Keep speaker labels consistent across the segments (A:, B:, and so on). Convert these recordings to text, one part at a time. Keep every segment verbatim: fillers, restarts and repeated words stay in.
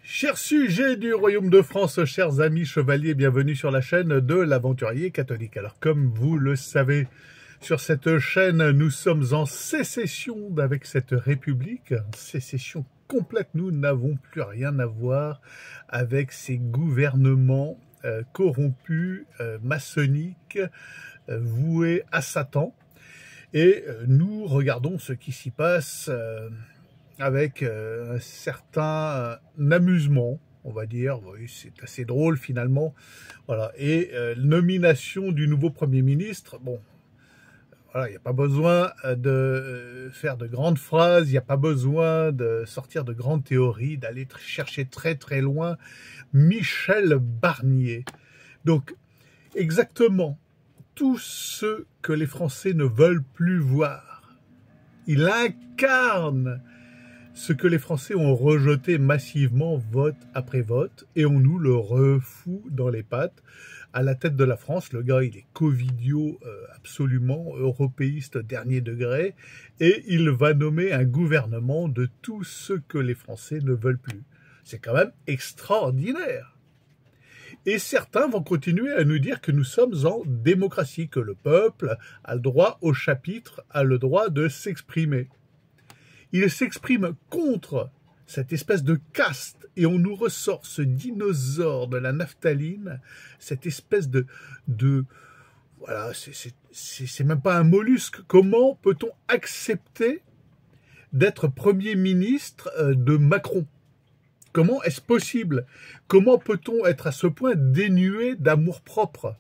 A: Chers sujets du Royaume de France, chers amis chevaliers, bienvenue sur la chaîne de l'Aventurier Catholique. Alors comme vous le savez, sur cette chaîne, nous sommes en sécession avec cette République, en sécession complète. Nous n'avons plus rien à voir avec ces gouvernements euh, corrompus, euh, maçonniques, euh, voués à Satan. Et euh, nous regardons ce qui s'y passe euh, avec euh, un certain euh, amusement, on va dire. Oui, c'est assez drôle finalement. Voilà. Et euh, nomination du nouveau Premier ministre, bon, voilà, il n'y a pas besoin de faire de grandes phrases, il n'y a pas besoin de sortir de grandes théories, d'aller chercher très très loin. Michel Barnier. Donc, exactement tout ce que les Français ne veulent plus voir. Il incarne ce que les Français ont rejeté massivement vote après vote et on nous le refout dans les pattes. À la tête de la France, le gars, il est covidio euh, absolument, européiste dernier degré, et il va nommer un gouvernement de tout ce que les Français ne veulent plus. C'est quand même extraordinaire. Et certains vont continuer à nous dire que nous sommes en démocratie, que le peuple a le droit au chapitre, a le droit de s'exprimer. Il s'exprime contre cette espèce de caste, et on nous ressort ce dinosaure de la naphtaline, cette espèce de... de voilà, c'est même pas un mollusque. Comment peut-on accepter d'être Premier ministre de Macron? Comment est-ce possible? Comment peut-on être à ce point dénué d'amour-propre,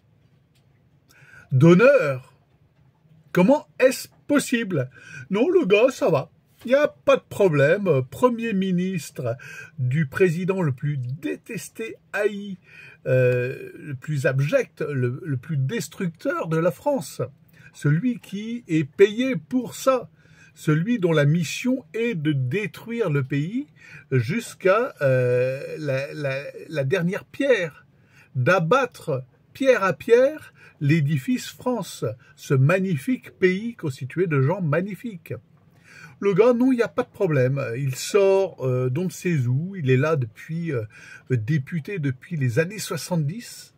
A: d'honneur? Comment est-ce possible? Non, le gars, ça va. Il n'y a pas de problème. Premier ministre du président le plus détesté, haï, euh, le plus abject, le, le plus destructeur de la France. Celui qui est payé pour ça. Celui dont la mission est de détruire le pays jusqu'à euh, la, la, la dernière pierre. D'abattre pierre à pierre l'édifice France. Ce magnifique pays constitué de gens magnifiques. Le gars, non, il n'y a pas de problème. Il sort euh, d'on ne sait où. Il est là depuis, euh, député depuis les années soixante-dix.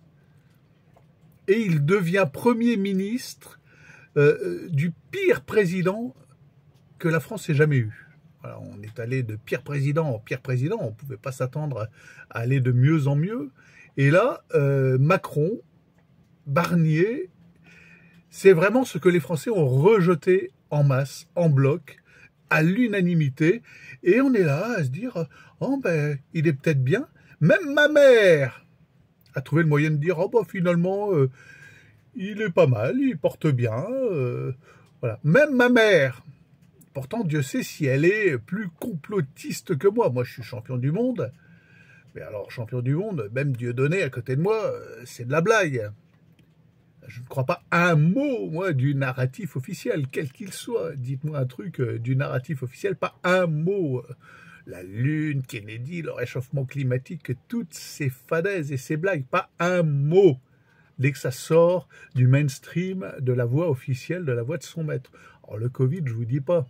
A: Et il devient Premier ministre euh, du pire président que la France ait jamais eu. Voilà, on est allé de pire président en pire président. On ne pouvait pas s'attendre à aller de mieux en mieux. Et là, euh, Macron, Barnier, c'est vraiment ce que les Français ont rejeté en masse, en bloc, à l'unanimité, et on est là à se dire « Oh ben, il est peut-être bien ». Même ma mère a trouvé le moyen de dire « Oh ben, finalement, euh, il est pas mal, il porte bien. Euh, ». Voilà. Même ma mère, pourtant Dieu sait si elle est plus complotiste que moi. Moi, je suis champion du monde. Mais alors, champion du monde, même Dieudonné à côté de moi, c'est de la blague. Je ne crois pas un mot, moi, du narratif officiel, quel qu'il soit. Dites-moi un truc du narratif officiel, pas un mot. La Lune, Kennedy, le réchauffement climatique, toutes ces fadaises et ces blagues, pas un mot. Dès que ça sort du mainstream, de la voix officielle, de la voix de son maître. Alors le Covid, je vous dis pas.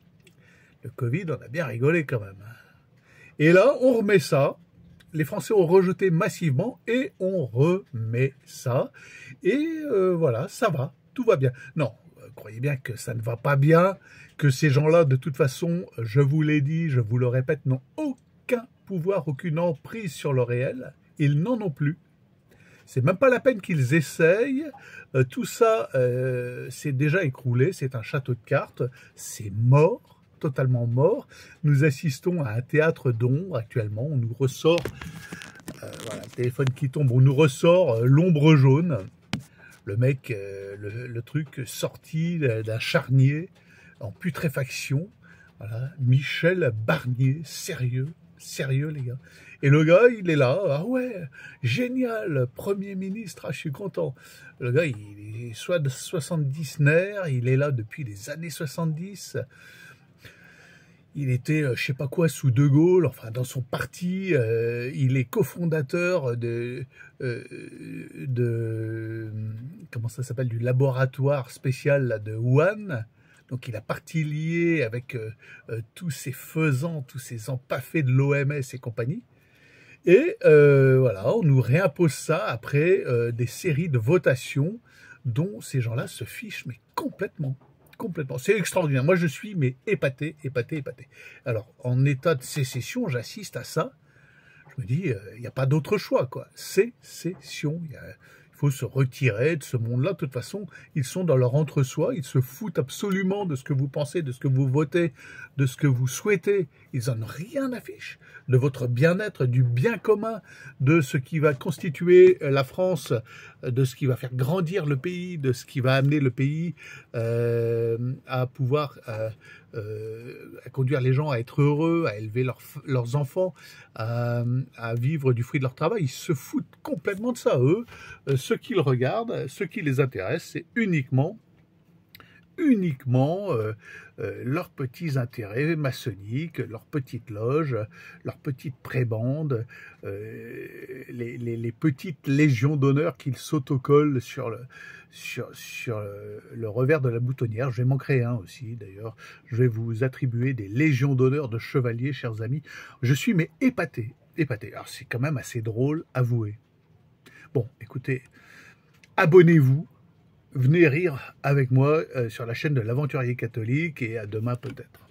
A: Le Covid, on a bien rigolé quand même. Et là, on remet ça. Les Français ont rejeté massivement et on remet ça. Et euh, voilà, ça va, tout va bien. Non, euh, croyez bien que ça ne va pas bien, que ces gens-là, de toute façon, je vous l'ai dit, je vous le répète, n'ont aucun pouvoir, aucune emprise sur le réel. Ils n'en ont plus. C'est même pas la peine qu'ils essayent. Euh, tout ça, euh, c'est déjà écroulé. C'est un château de cartes. C'est mort. Totalement mort. Nous assistons à un théâtre d'ombre actuellement. On nous ressort, euh, voilà, le téléphone qui tombe, on nous ressort euh, l'ombre jaune. Le mec, euh, le, le truc sorti d'un charnier en putréfaction. Voilà, Michel Barnier, sérieux, sérieux les gars. Et le gars, il est là, ah ouais, génial, Premier ministre, ah, je suis content. Le gars, il est soit de soixante-dix nerfs, il est là depuis les années soixante-dix. Il était, euh, je sais pas quoi, sous De Gaulle, enfin dans son parti, euh, il est cofondateur de, euh, de, comment ça s'appelle, du laboratoire spécial là, de Wuhan. Donc il a partie liée avec euh, euh, tous ces faisans, tous ces empaffés de l'O M S et compagnie. Et euh, voilà, on nous réimpose ça après euh, des séries de votations dont ces gens-là se fichent, mais complètement. Complètement. C'est extraordinaire. Moi, je suis mais épaté, épaté, épaté. Alors, en état de sécession, j'assiste à ça. Je me dis, il euh, n'y a pas d'autre choix, quoi. Sécession. Il faut se retirer de ce monde-là. De toute façon, ils sont dans leur entre-soi. Ils se foutent absolument de ce que vous pensez, de ce que vous votez, de ce que vous souhaitez. Ils en ont rien à fiche de votre bien-être, du bien commun, de ce qui va constituer la France, de ce qui va faire grandir le pays, de ce qui va amener le pays euh, à pouvoir euh, euh, à conduire les gens à être heureux, à élever leur, leurs enfants, à, à vivre du fruit de leur travail. Ils se foutent complètement de ça, eux. Ce qu'ils regardent, ce qui les intéresse, c'est uniquement uniquement euh, euh, leurs petits intérêts maçonniques, leurs petites loges, leurs petites prébendes, euh, les, les, les petites légions d'honneur qu'ils s'autocollent sur le, sur, sur le, le revers de la boutonnière. Je vais m'en créer un aussi, d'ailleurs. Je vais vous attribuer des légions d'honneur de chevaliers, chers amis. Je suis mais épaté, épaté. Alors c'est quand même assez drôle, avouez. Bon, écoutez, abonnez-vous. Venez rire avec moi euh, sur la chaîne de l'Aventurier Catholique et à demain peut-être.